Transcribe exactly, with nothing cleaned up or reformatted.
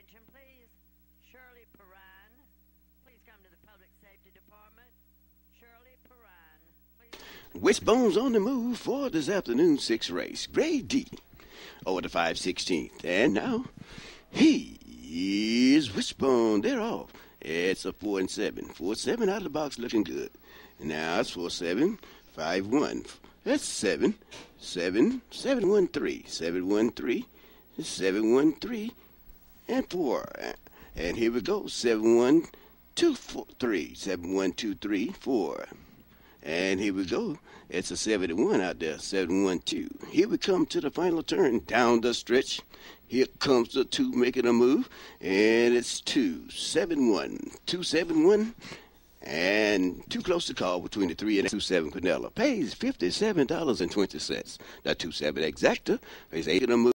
Attention, please. Shirley Perrine. Please come to the Public Safety Department. Shirley Perrine. Please. Wishbone's on the move for this afternoon six race. Grade D over the five sixteenth. And now, he is Wishbone. They're off. It's a four and seven. Four seven out of the box, looking good. Now it's four seven five one. That's seven seven seven one three seven one three seven one three and four. And here we go. Seven one two four three seven one two three four. And here we go. It's a seventy-one out there. seven one two. Here we come to the final turn down the stretch. Here comes the two making a move. And it's two seven one. two seven one. And too close to call between the three and two seven Quinella. Pays fifty-seven dollars and twenty cents. That two seven exacta is eight in a move.